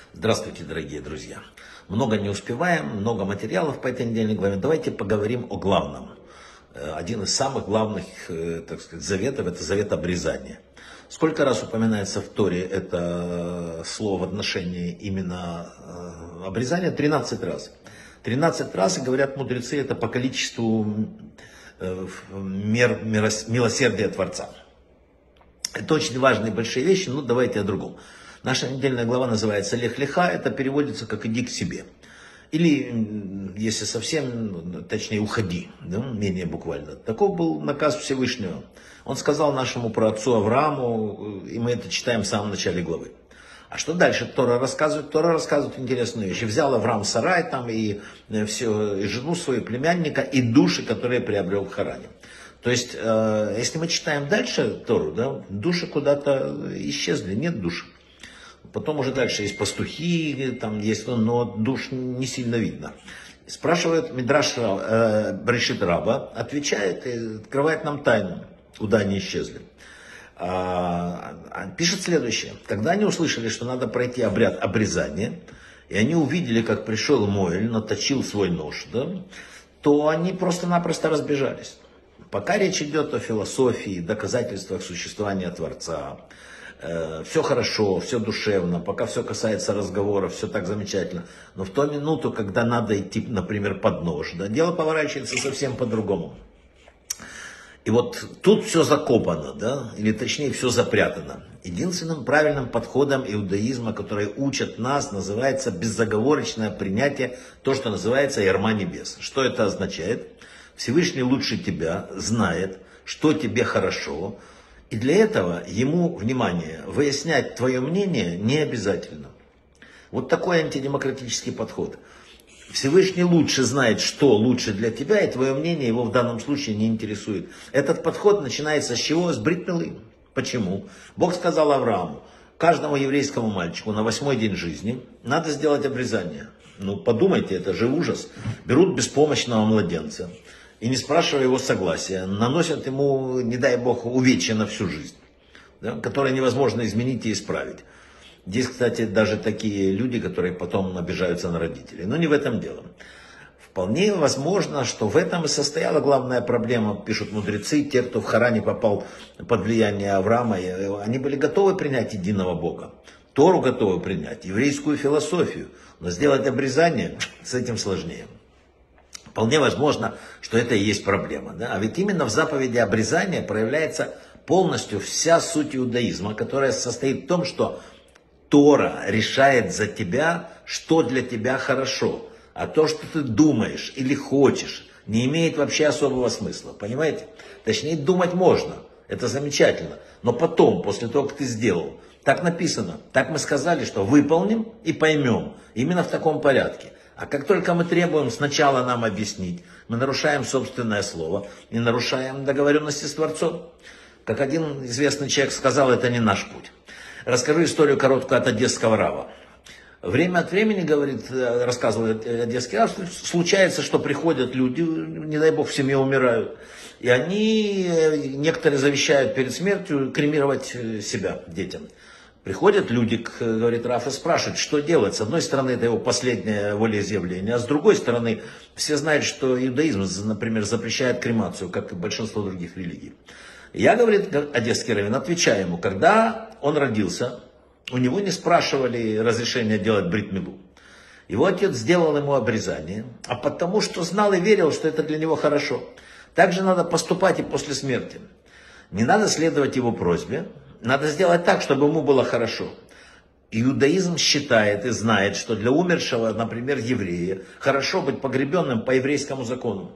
Здравствуйте, дорогие друзья. Много не успеваем, много материалов по этой недельной главе. Давайте поговорим о главном. Один из самых главных, так сказать, заветов – это завет обрезания. Сколько раз упоминается в Торе это слово в отношении именно обрезания? 13 раз. 13 раз, и говорят мудрецы, это по количеству мер милосердия Творца. Это очень важные большие вещи, но давайте о другом. Наша недельная глава называется «Лех леха», это переводится как «иди к себе». Или, если совсем, точнее, «уходи», да, менее буквально. Таков был наказ Всевышнего. Он сказал нашему праотцу Аврааму, и мы это читаем в самом начале главы. А что дальше Тора рассказывает? Тора рассказывает интересную вещь. Взял Авраам Сарай там, и жену свою, племянника, и души, которые приобрел в Харане. То есть, если мы читаем дальше Тору, да, души куда-то исчезли, нет душ. Потом уже дальше есть пастухи, там есть, но душ не сильно видно. Спрашивает Мидраш Брешит Раба, отвечает и открывает нам тайну, куда они исчезли. Пишет следующее. Когда они услышали, что надо пройти обряд обрезания, и они увидели, как пришел Моэль, наточил свой нож, да, то они просто-напросто разбежались. Пока речь идет о философии, доказательствах существования Творца, все хорошо, все душевно, пока все касается разговора, все так замечательно. Но в ту минуту, когда надо идти, например, под нож, да, дело поворачивается совсем по-другому. И вот тут все закопано, да, или точнее все запрятано. Единственным правильным подходом иудаизма, который учат нас, называется безоговорочное принятие, то, что называется ярма небес. Что это означает? Всевышний лучше тебя знает, что тебе хорошо, и для этого ему, внимание, выяснять твое мнение не обязательно. Вот такой антидемократический подход. Всевышний лучше знает, что лучше для тебя, и твое мнение его в данном случае не интересует. Этот подход начинается с чего? С брит милы. Почему? Бог сказал Аврааму, каждому еврейскому мальчику на 8-й день жизни надо сделать обрезание. Ну подумайте, это же ужас. Берут беспомощного младенца и, не спрашивая его согласия, наносят ему, не дай бог, увечья на всю жизнь, да, которые невозможно изменить и исправить. Здесь, кстати, даже такие люди, которые потом обижаются на родителей. Но не в этом дело. Вполне возможно, что в этом и состояла главная проблема, пишут мудрецы. Те, кто в Харане попал под влияние Авраама, они были готовы принять единого Бога. Тору готовы принять, еврейскую философию. Но сделать обрезание с этим сложнее. Вполне возможно, что это и есть проблема. Да? А ведь именно в заповеди обрезания проявляется полностью вся суть иудаизма, которая состоит в том, что Тора решает за тебя, что для тебя хорошо. А то, что ты думаешь или хочешь, не имеет вообще особого смысла. Понимаете? Точнее, думать можно. Это замечательно. Но потом, после того, как ты сделал, так написано, так мы сказали, что выполним и поймем. Именно в таком порядке. А как только мы требуем сначала нам объяснить, мы нарушаем собственное слово и нарушаем договоренности с Творцом. Как один известный человек сказал, это не наш путь. Расскажу историю короткую от одесского рава. Время от времени, говорит, рассказывает одесский рав, случается, что приходят люди, не дай бог в семье умирают, и они, некоторые завещают перед смертью кремировать себя детям. Приходят люди, говорит Раф, и спрашивают, что делать. С одной стороны, это его последнее волеизъявление, а с другой стороны, все знают, что иудаизм, например, запрещает кремацию, как и большинство других религий. Я, говорит, одесский раввин, отвечаю ему, когда он родился, у него не спрашивали разрешения делать брит милу. Его отец сделал ему обрезание, а потому что знал и верил, что это для него хорошо. Так же надо поступать и после смерти. Не надо следовать его просьбе, надо сделать так, чтобы ему было хорошо. Иудаизм считает и знает, что для умершего, например, еврея, хорошо быть погребенным по еврейскому закону.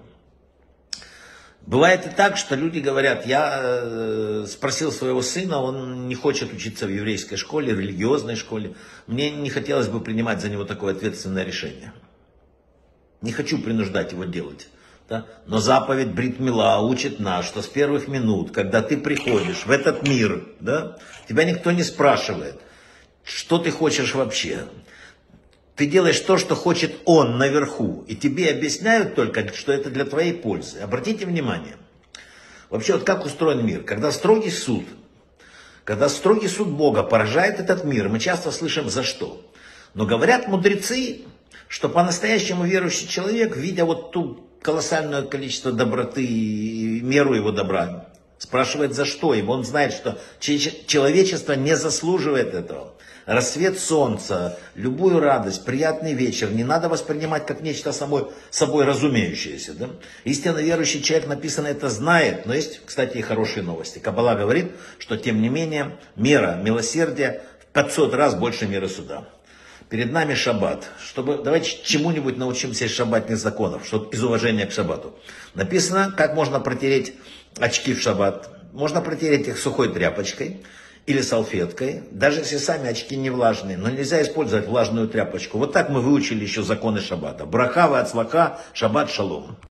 Бывает и так, что люди говорят, я спросил своего сына, он не хочет учиться в еврейской школе, в религиозной школе. Мне не хотелось бы принимать за него такое ответственное решение. Не хочу принуждать его делать. Да? Но заповедь Брит Мила учит нас, что с первых минут, когда ты приходишь в этот мир, да, тебя никто не спрашивает, что ты хочешь вообще. Ты делаешь то, что хочет он наверху, и тебе объясняют только, что это для твоей пользы. Обратите внимание. Вообще, вот как устроен мир? Когда строгий суд Бога поражает этот мир, мы часто слышим за что. Но говорят мудрецы, что по-настоящему верующий человек, видя вот ту колоссальное количество доброты и меру его добра, спрашивает за что, ибо он знает, что человечество не заслуживает этого. Рассвет солнца, любую радость, приятный вечер не надо воспринимать как нечто собой разумеющееся. Да? Истинно верующий человек, написано, это знает, но есть, кстати, и хорошие новости. Каббала говорит, что тем не менее мера милосердия в 500 раз больше меры суда. Перед нами шаббат. Давайте чему-нибудь научимся из шаббатных законов, из уважения к шаббату. Написано, как можно протереть очки в шаббат. Можно протереть их сухой тряпочкой или салфеткой, даже если сами очки не влажные, но нельзя использовать влажную тряпочку. Вот так мы выучили еще законы шаббата. Браха ва ацлаха, шаббат шалом.